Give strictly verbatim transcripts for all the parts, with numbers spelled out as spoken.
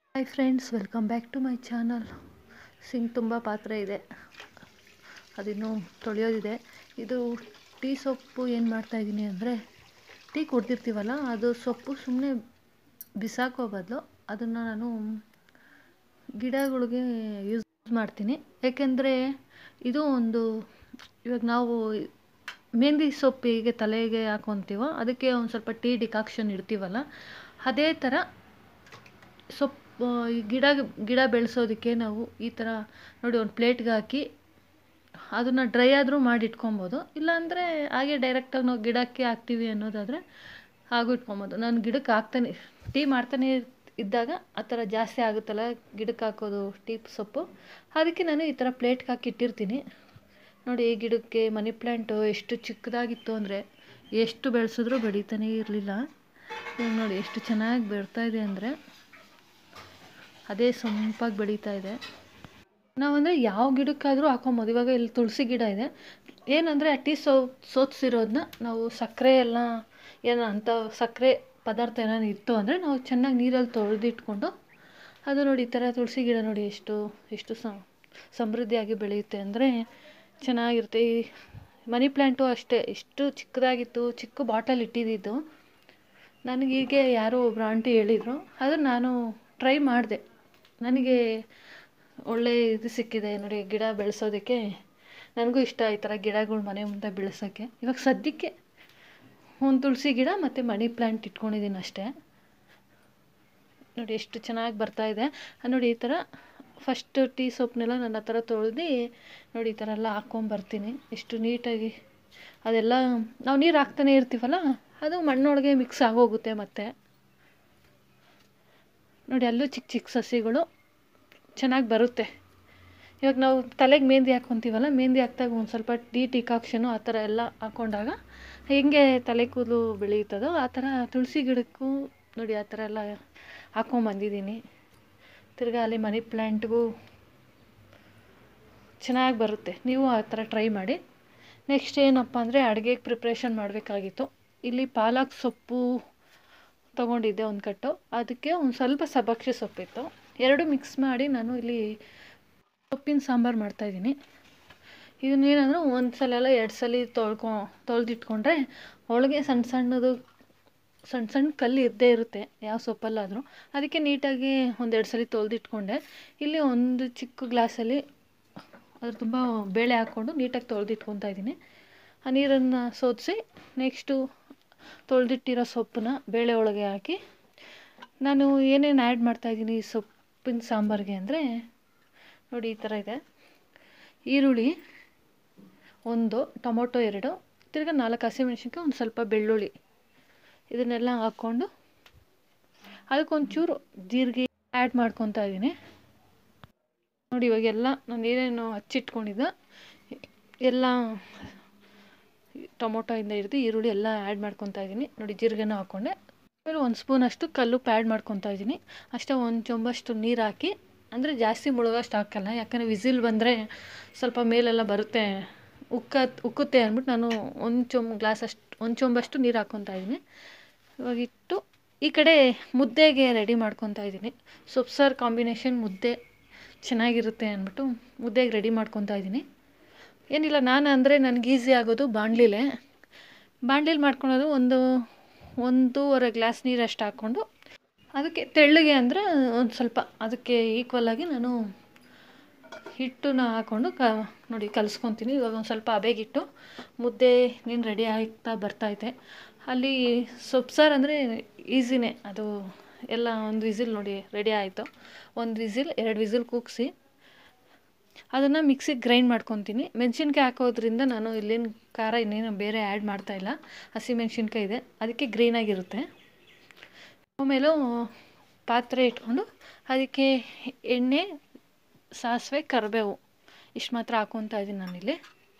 Hi friends, welcome back to my channel. Sink ತುಂಬ ಪಾತ್ರೆ ಇದೆ, ಅದಿನ್ನೂ ತೊಳೆಯೋದಿದೆ. ಇದು ಟೀ ಸೊಪ್ಪು ಏನು ಮಾಡ್ತಾಯಿದ್ದೀನಿ ಅಂದರೆ, ಟೀ ಕುಡ್ದಿರ್ತೀವಲ್ಲ ಅದು ಸೊಪ್ಪು ಸುಮ್ಮನೆ ಬಿಸಾಕೋ ಬದಲು ಅದನ್ನು ನಾನು ಗಿಡಗಳಿಗೆ ಯೂಸ್ ಮಾಡ್ತೀನಿ. ಏಕೆಂದರೆ ಇದು ಒಂದು ಇವಾಗ ನಾವು ಮೆಹಂದಿ ಸೊಪ್ಪಿಗೆ ತಲೆಗೆ ಹಾಕೊತೀವೋ ಅದಕ್ಕೆ ಒಂದು ಸ್ವಲ್ಪ ಟೀ ಡಿಕಾಕ್ಷನ್ ಇಡ್ತೀವಲ್ಲ, ಅದೇ ಥರ ಸೊಪ್ಪು ಈ ಗಿಡ ಗಿಡ ಬೆಳೆಸೋದಕ್ಕೆ ನಾವು ಈ ಥರ ನೋಡಿ ಒಂದು ಪ್ಲೇಟ್ಗೆ ಹಾಕಿ ಅದನ್ನು ಡ್ರೈ ಆದರೂ ಮಾಡಿ ಇಟ್ಕೊಬೋದು. ಇಲ್ಲಾಂದರೆ ಹಾಗೆ ಡೈರೆಕ್ಟಾಗಿ ನಾವು ಗಿಡಕ್ಕೆ ಹಾಕ್ತೀವಿ ಅನ್ನೋದಾದರೆ ಹಾಗೂ ಇಟ್ಕೊಬೋದು. ನಾನು ಗಿಡಕ್ಕೆ ಹಾಕ್ತಾನೆ ಟೀ ಮಾಡ್ತಾನೆ ಇದ್ದಾಗ ಆ ಥರ ಜಾಸ್ತಿ ಆಗುತ್ತಲ್ಲ ಗಿಡಕ್ಕೆ ಹಾಕೋದು ಟೀ ಸೊಪ್ಪು, ಅದಕ್ಕೆ ನಾನು ಈ ಥರ ಪ್ಲೇಟ್ಗೆ ಹಾಕಿ ಇಟ್ಟಿರ್ತೀನಿ. ನೋಡಿ, ಈ ಗಿಡಕ್ಕೆ ಮನಿ ಪ್ಲ್ಯಾಂಟು ಎಷ್ಟು ಚಿಕ್ಕದಾಗಿತ್ತು ಅಂದರೆ ಎಷ್ಟು ಬೆಳೆಸಿದ್ರೂ ಬೆಳೀತಾನೇ ಇರಲಿಲ್ಲ. ಇವಾಗ ನೋಡಿ ಎಷ್ಟು ಚೆನ್ನಾಗಿ ಬೆಳ್ತಾಯಿದೆ ಅಂದರೆ ಅದೇ ಸೊಂಪಾಗಿ ಬೆಳೀತಾ ಇದೆ. ನಾವಂದರೆ ಯಾವ ಗಿಡಕ್ಕಾದರೂ ಹಾಕೊಬೋದು. ಇವಾಗ ಇಲ್ಲಿ ತುಳಸಿ ಗಿಡ ಇದೆ, ಏನಂದರೆ ಆ ಟೀ ಸೋ ಸೋದಿಸಿರೋದನ್ನ ನಾವು ಸಕ್ಕರೆ ಎಲ್ಲ ಏನೋ ಅಂಥ ಸಕ್ಕರೆ ಪದಾರ್ಥ ಏನಾದ್ರು ಇತ್ತು ಅಂದರೆ ನಾವು ಚೆನ್ನಾಗಿ ನೀರಲ್ಲಿ ತೊಳೆದಿಟ್ಕೊಂಡು ಅದು ನೋಡಿ ಈ ಥರ ತುಳಸಿ ಗಿಡ ನೋಡಿ ಎಷ್ಟು ಎಷ್ಟು ಸಮೃದ್ಧಿಯಾಗಿ ಬೆಳೆಯುತ್ತೆ ಅಂದರೆ ಚೆನ್ನಾಗಿರುತ್ತೆ. ಈ ಮನಿ ಪ್ಲ್ಯಾಂಟು ಅಷ್ಟೇ, ಎಷ್ಟು ಚಿಕ್ಕದಾಗಿತ್ತು, ಚಿಕ್ಕ ಬಾಟಲ್ ಇಟ್ಟಿದ್ದಿದ್ದು. ನನಗೀಗೆ ಯಾರೋ ಒಬ್ಬರು ಆಂಟಿ ಹೇಳಿದರು, ಅದು ನಾನು ಟ್ರೈ ಮಾಡಿದೆ. ನನಗೆ ಒಳ್ಳೆ ಇದು ಸಿಕ್ಕಿದೆ ನೋಡಿ ಗಿಡ ಬೆಳೆಸೋದಕ್ಕೆ. ನನಗೂ ಇಷ್ಟ ಈ ಥರ ಗಿಡಗಳು ಮನೆ ಮುಂದೆ ಬೆಳೆಸೋಕ್ಕೆ. ಇವಾಗ ಸದ್ಯಕ್ಕೆ ಒಂದು ತುಳಸಿ ಗಿಡ ಮತ್ತು ಮನಿ ಪ್ಲ್ಯಾಂಟ್ ಇಟ್ಕೊಂಡಿದ್ದೀನಿ ಅಷ್ಟೇ. ನೋಡಿ ಎಷ್ಟು ಚೆನ್ನಾಗಿ ಬರ್ತಾಯಿದೆ ನೋಡಿ. ಈ ಥರ ಫಸ್ಟ್ ಟೀ ಸೊಪ್ಪನ್ನೆಲ್ಲ ನಾನು ಆ ಥರ ತೊಳೆದು ನೋಡಿ ಈ ಥರ ಎಲ್ಲ ಹಾಕ್ಕೊಂಬರ್ತೀನಿ. ಎಷ್ಟು ನೀಟಾಗಿ ಅದೆಲ್ಲ ನಾವು ನೀರು ಹಾಕ್ತಾನೆ ಇರ್ತೀವಲ್ಲ ಅದು ಮಣ್ಣೊಳಗೆ ಮಿಕ್ಸ್ ಆಗೋಗುತ್ತೆ. ಮತ್ತು ನೋಡಿ ಅಲ್ಲೂ ಚಿಕ್ಕ ಚಿಕ್ಕ ಸಸಿಗಳು ಚೆನ್ನಾಗಿ ಬರುತ್ತೆ. ಇವಾಗ ನಾವು ತಲೆಗೆ ಮೆಹಂದಿ ಹಾಕ್ಕೊತೀವಲ್ಲ, ಮೆಹಂದಿ ಹಾಕ್ದಾಗ ಒಂದು ಸ್ವಲ್ಪ ಟೀ ಡಿಕಾಕ್ಷನು ಆ ಥರ ಎಲ್ಲ ಹಾಕ್ಕೊಂಡಾಗ ಹೆಂಗೆ ತಲೆ ಕೂದಲು ಬೆಳೆಯುತ್ತದೋ ಆ ಥರ ತುಳಸಿ ಗಿಡಕ್ಕೂ ನೋಡಿ ಆ ಥರ ಎಲ್ಲ ಹಾಕ್ಕೊಂಬಂದಿದ್ದೀನಿ. ತಿರ್ಗಾ ಅಲ್ಲಿ ಮನಿ ಪ್ಲ್ಯಾಂಟ್ಗೂ ಚೆನ್ನಾಗಿ ಬರುತ್ತೆ. ನೀವು ಆ ಥರ ಟ್ರೈ ಮಾಡಿ. ನೆಕ್ಸ್ಟ್ ಏನಪ್ಪ ಅಂದರೆ ಅಡುಗೆಗೆ ಪ್ರಿಪ್ರೇಷನ್ ಮಾಡಬೇಕಾಗಿತ್ತು. ಇಲ್ಲಿ ಪಾಲಕ್ ಸೊಪ್ಪು ತೊಗೊಂಡಿದ್ದೆ ಒಂದು ಕಟ್ಟು, ಅದಕ್ಕೆ ಒಂದು ಸ್ವಲ್ಪ ಸಬ್ಬಕ್ಕಿ ಸೊಪ್ಪಿತ್ತು, ಎರಡು ಮಿಕ್ಸ್ ಮಾಡಿ ನಾನು ಇಲ್ಲಿ ಸೊಪ್ಪಿನ ಸಾಂಬಾರು ಮಾಡ್ತಾಯಿದ್ದೀನಿ. ಇದನ್ನೇನಂದ್ರೆ ಒಂದು ಸಲ ಎಲ್ಲ ಎರಡು ಸಲ ತೊಳ್ಕೊ ತೊಳೆದಿಟ್ಕೊಂಡ್ರೆ ಒಳಗೆ ಸಣ್ಣ ಸಣ್ಣದು ಸಣ್ಣ ಸಣ್ಣ ಕಲ್ಲು ಇದ್ದೇ ಇರುತ್ತೆ ಯಾವ ಸೊಪ್ಪಲ್ಲಾದರೂ. ಅದಕ್ಕೆ ನೀಟಾಗಿ ಒಂದೆರಡು ಸಲ ತೊಳೆದಿಟ್ಕೊಂಡೆ. ಇಲ್ಲಿ ಒಂದು ಚಿಕ್ಕ ಗ್ಲಾಸಲ್ಲಿ ಅದ್ರ ತುಂಬ ಬೇಳೆ ಹಾಕ್ಕೊಂಡು ನೀಟಾಗಿ ತೊಳೆದಿಟ್ಕೊತಾ ಇದ್ದೀನಿ. ಆ ನೀರನ್ನು ಸೋದಿಸಿ ನೆಕ್ಸ್ಟು ತೊಳೆದಿಟ್ಟಿರೋ ಸೊಪ್ಪನ್ನ ಬೇಳೆ ಒಳಗೆ ಹಾಕಿ ನಾನು ಏನೇನು ಆ್ಯಡ್ ಮಾಡ್ತಾಯಿದ್ದೀನಿ ಈ ಸೊಪ್ಪಿನ ಸಾಂಬಾರಿಗೆ ಅಂದರೆ ನೋಡಿ ಈ ಥರ ಇದೆ. ಈರುಳ್ಳಿ ಒಂದು, ಟೊಮೊಟೊ ಎರಡು, ತಿರ್ಗಿ ನಾಲ್ಕು ಹಸಿಮೆಣ್ಸಿನ್ಕಾಯಿ, ಒಂದು ಸ್ವಲ್ಪ ಬೆಳ್ಳುಳ್ಳಿ, ಇದನ್ನೆಲ್ಲ ಹಾಕ್ಕೊಂಡು ಅದಕ್ಕೊಂಚೂರು ಜೀರಿಗೆ ಆ್ಯಡ್ ಮಾಡ್ಕೊತಾ ಇದ್ದೀನಿ. ನೋಡಿ ಇವಾಗೆಲ್ಲ ನಾನು ಏನೇನು ಹಚ್ಚಿಟ್ಕೊಂಡಿದ್ದೆ ಎಲ್ಲ ಟೊಮೊಟೊಯಿಂದ ಹಿಡಿದು ಈರುಳ್ಳಿ ಎಲ್ಲ ಆ್ಯಡ್ ಮಾಡ್ಕೊತಾ ಇದ್ದೀನಿ. ನೋಡಿ ಜೀರಿಗೆನೂ ಹಾಕ್ಕೊಂಡೆ. ಆಮೇಲೆ ಒಂದು ಸ್ಪೂನಷ್ಟು ಕಲ್ಲುಪ್ಪು ಆ್ಯಡ್ ಮಾಡ್ಕೊತಾ ಇದ್ದೀನಿ. ಅಷ್ಟೇ ಒಂದು ಚೊಂಬಷ್ಟು ನೀರು ಹಾಕಿ, ಅಂದರೆ ಜಾಸ್ತಿ ಮುಳುಗೋಷ್ಟು ಹಾಕಲ್ಲ, ಯಾಕಂದರೆ ವಿಸಿಲ್ ಬಂದರೆ ಸ್ವಲ್ಪ ಮೇಲೆಲ್ಲ ಬರುತ್ತೆ, ಉಕ್ಕ ಉಕ್ಕುತ್ತೆ ಅಂದ್ಬಿಟ್ಟು ನಾನು ಒಂದು ಚೊಂಬು ಗ್ಲಾಸಷ್ಟು ಒಂದು ಚೊಂಬಷ್ಟು ನೀರು ಹಾಕ್ಕೊತಾ ಇದ್ದೀನಿ. ಇವಾಗಿಟ್ಟು ಈ ಕಡೆ ಮುದ್ದೆಗೆ ರೆಡಿ ಮಾಡ್ಕೊತಾ ಇದ್ದೀನಿ. ಸೊಪ್ಪು ಸಾರು ಕಾಂಬಿನೇಷನ್ ಮುದ್ದೆ ಚೆನ್ನಾಗಿರುತ್ತೆ ಅಂದ್ಬಿಟ್ಟು ಮುದ್ದೆಗೆ ರೆಡಿ ಮಾಡ್ಕೊತಾ ಇದ್ದೀನಿ. ಏನಿಲ್ಲ, ನಾನು ಅಂದರೆ ನನಗೆ ಈಸಿ ಆಗೋದು ಬಾಣಲಿಲೇ ಬಾಣಲಿಲಿ ಮಾಡ್ಕೊಳೋದು. ಒಂದು ಒಂದೂವರೆ ಗ್ಲಾಸ್ ನೀರಷ್ಟು ಹಾಕ್ಕೊಂಡು ಅದಕ್ಕೆ ತೆಳ್ಳಗೆ ಅಂದರೆ ಒಂದು ಸ್ವಲ್ಪ ಅದಕ್ಕೆ ಈಕ್ವಲಾಗಿ ನಾನು ಹಿಟ್ಟನ್ನ ಹಾಕ್ಕೊಂಡು ಕ ನೋಡಿ ಕಲಿಸ್ಕೊತೀನಿ. ಇವಾಗ ಒಂದು ಸ್ವಲ್ಪ ಹಬೆಗಿಟ್ಟು ಮುದ್ದೆ ನೀನು ರೆಡಿ ಆಗ್ತಾ ಬರ್ತೈತೆ. ಅಲ್ಲಿ ಸೊಪ್ಪು ಸಾರು ಅಂದರೆ ಈಸಿನೇ, ಅದು ಎಲ್ಲ ಒಂದು ವಿಸಿಲ್ ನೋಡಿ ರೆಡಿ ಆಯಿತು. ಒಂದು ವಿಸಿಲ್ ಎರಡು ವಿಸಿಲ್ ಕೂಗಿಸಿ ಅದನ್ನು ಮಿಕ್ಸಿಗೆ ಗ್ರೈಂಡ್ ಮಾಡ್ಕೊತೀನಿ. ಮೆಣಸಿನ್ಕಾಯಿ ಹಾಕೋದ್ರಿಂದ ನಾನು ಇಲ್ಲಿನ ಖಾರ ಇನ್ನೇನು ಬೇರೆ ಆ್ಯಡ್ ಮಾಡ್ತಾಯಿಲ್ಲ, ಹಸಿಮೆಣ್ಸಿನ್ಕಾಯಿ ಇದೆ, ಅದಕ್ಕೆ ಗ್ರೀನಾಗಿರುತ್ತೆ. ಆಮೇಲೆ ಪಾತ್ರೆ ಇಟ್ಕೊಂಡು ಅದಕ್ಕೆ ಎಣ್ಣೆ, ಸಾಸಿವೆ, ಕರಿಬೇವು ಇಷ್ಟು ಮಾತ್ರ ಹಾಕ್ಕೊತಾ ಇದ್ದೀನಿ ನಾನಿಲ್ಲಿ.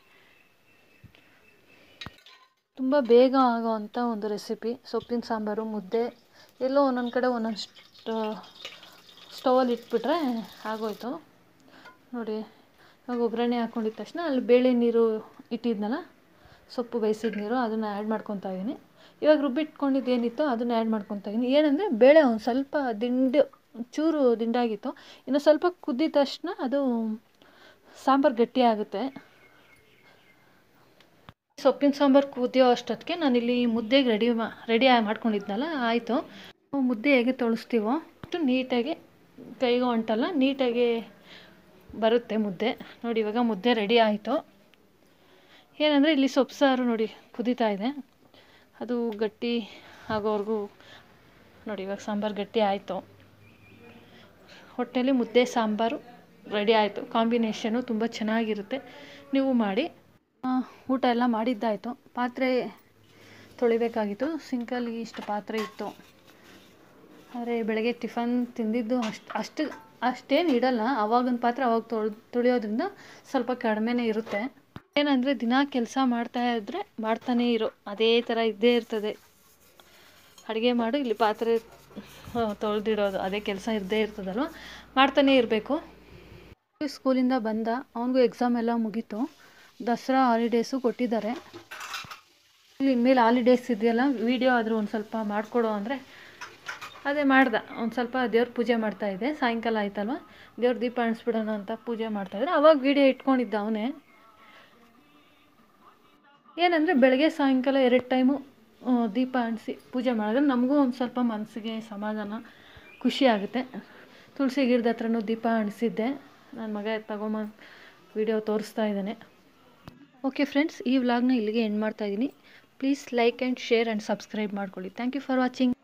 ತುಂಬ ಬೇಗ ಆಗೋ ಅಂಥ ಒಂದು ರೆಸಿಪಿ ಸೊಪ್ಪಿನ ಸಾಂಬಾರು ಮುದ್ದೆ. ಎಲ್ಲೋ ಒಂದೊಂದು ಕಡೆ ಒಂದೊಂದು ಸ್ಟವಲ್ಲಿ ಇಟ್ಬಿಟ್ರೆ ಆಗೋಯ್ತು. ನೋಡಿ ಇವಾಗ ಒಗ್ಗರಣೆ ಹಾಕ್ಕೊಂಡಿದ್ದ ತಕ್ಷಣ ಅಲ್ಲಿ ಬೇಳೆ ನೀರು ಇಟ್ಟಿದ್ನಲ್ಲ, ಸೊಪ್ಪು ಬೇಯಿಸಿದ ನೀರು, ಅದನ್ನು ಆ್ಯಡ್ ಮಾಡ್ಕೊತಾ ಇದ್ದೀನಿ. ಇವಾಗ ರುಬ್ಬಿಟ್ಕೊಂಡಿದ್ದು ಏನಿತ್ತು ಅದನ್ನು ಆ್ಯಡ್ ಮಾಡ್ಕೊತಾ ಇದ್ದೀನಿ. ಏನಂದರೆ ಬೇಳೆ ಒಂದು ಸ್ವಲ್ಪ ದಿಂಡು ಚೂರು ದಿಂಡಾಗಿತ್ತು. ಇನ್ನು ಸ್ವಲ್ಪ ಕುದ್ದಿದ ತಕ್ಷಣ ಅದು ಸಾಂಬಾರು ಗಟ್ಟಿ ಆಗುತ್ತೆ. ಸೊಪ್ಪಿನ ಸಾಂಬಾರು ಕುದಿಯೋ ಅಷ್ಟೊತ್ತಿಗೆ ನಾನಿಲ್ಲಿ ಮುದ್ದೆಗೆ ರೆಡಿ ಮಾ ರೆಡಿ ಮಾಡ್ಕೊಂಡಿದ್ನಲ್ಲ, ಆಯಿತು. ಮುದ್ದೆ ಹೇಗೆ ತೊಳಸ್ತೀವೋ ಅಷ್ಟು ನೀಟಾಗಿ ಕೈಗೂ ಅಂಟಲ್ಲ, ನೀಟಾಗಿ ಬರುತ್ತೆ ಮುದ್ದೆ. ನೋಡಿ ಇವಾಗ ಮುದ್ದೆ ರೆಡಿ ಆಯಿತು. ಏನಂದರೆ ಇಲ್ಲಿ ಸೊಪ್ಪು ಸಾರು ನೋಡಿ ಕುದೀತಾ ಇದೆ, ಅದು ಗಟ್ಟಿ ಆಗೋವರೆಗೂ ನೋಡಿ. ಇವಾಗ ಸಾಂಬಾರು ಗಟ್ಟಿ ಆಯಿತು. ಹೊಟ್ಟೆಲಿ ಮುದ್ದೆ ಸಾಂಬಾರು ರೆಡಿ ಆಯಿತು. ಕಾಂಬಿನೇಷನು ತುಂಬ ಚೆನ್ನಾಗಿರುತ್ತೆ, ನೀವು ಮಾಡಿ. ಊಟ ಎಲ್ಲ ಮಾಡಿದ್ದಾಯಿತು. ಪಾತ್ರೆ ತೊಳಿಬೇಕಾಗಿತ್ತು. ಸಿಂಕಲ್ಲಿ ಇಷ್ಟು ಪಾತ್ರೆ ಇತ್ತು. ಆದರೆ ಬೆಳಗ್ಗೆ ಟಿಫನ್ ತಿಂದಿದ್ದು ಅಷ್ಟು ಅಷ್ಟು ಅಷ್ಟೇನು ಇಡಲ್ಲ. ಅವಾಗಿನ ಪಾತ್ರೆ ಅವಾಗ ತೊಳ್ ತೊಳೆಯೋದ್ರಿಂದ ಸ್ವಲ್ಪ ಕಡಿಮೆನೇ ಇರುತ್ತೆ. ಏನಂದರೆ ದಿನ ಕೆಲಸ ಮಾಡ್ತಾ ಇದ್ದರೆ ಮಾಡ್ತಾನೇ ಇರೋ ಅದೇ ಥರ ಇದ್ದೇ ಇರ್ತದೆ. ಅಡುಗೆ ಮಾಡು, ಇಲ್ಲಿ ಪಾತ್ರೆ ತೊಳೆದಿಡೋದು, ಅದೇ ಕೆಲಸ ಇದ್ದೇ ಇರ್ತದಲ್ವ, ಮಾಡ್ತಾನೇ ಇರಬೇಕು. ಸ್ಕೂಲಿಂದ ಬಂದ, ಅವನಿಗೂ ಎಕ್ಸಾಮ್ ಎಲ್ಲ ಮುಗೀತು. ದಸರಾ ಹಾಲಿಡೇಸು ಕೊಟ್ಟಿದ್ದಾರೆ. ಇಲ್ಲಿ ಇನ್ಮೇಲೆ ಹಾಲಿಡೇಸ್ ಇದೆಯಲ್ಲ, ವೀಡಿಯೋ ಆದರೂ ಒಂದು ಸ್ವಲ್ಪ ಮಾಡಿಕೊಡೋ ಅಂದರೆ ಅದೇ ಮಾಡ್ದೆ. ಒಂದು ಸ್ವಲ್ಪ ದೇವ್ರ ಪೂಜೆ ಮಾಡ್ತಾಯಿದ್ದೆ. ಸಾಯಂಕಾಲ ಆಯ್ತಲ್ವ, ದೇವ್ರ ದೀಪ ಅಣಿಸ್ಬಿಡೋಣ ಅಂತ ಪೂಜೆ ಮಾಡ್ತಾಯಿದ್ರೆ ಅವಾಗ ವೀಡಿಯೋ ಇಟ್ಕೊಂಡಿದ್ದ ಅವನೇ. ಏನಂದರೆ ಬೆಳಗ್ಗೆ ಸಾಯಂಕಾಲ ಎರಡು ಟೈಮು ದೀಪ ಅಣಿಸಿ ಪೂಜೆ ಮಾಡಿದ್ರೆ ನಮಗೂ ಒಂದು ಸ್ವಲ್ಪ ಮನಸ್ಸಿಗೆ ಸಮಾಧಾನ, ಖುಷಿ ಆಗುತ್ತೆ. ತುಳಸಿ ಗಿಡದ ಹತ್ರನೂ ದೀಪ ಅಣಿಸಿದ್ದೆ. ನನ್ನ ಮಗ ತಗೊಂಬಂದು ವಿಡಿಯೋ ತೋರಿಸ್ತಾ ಇದ್ದಾನೆ. ಓಕೆ ಫ್ರೆಂಡ್ಸ್, ಈ ವ್ಲಾಗ್ನ ಇಲ್ಲಿಗೆ ಎಂಡ್ ಮಾಡ್ತಾಯಿದ್ದೀನಿ. Please like and share and subscribe ಮಾಡ್ಕೊಳ್ಳಿ. Thank you for watching.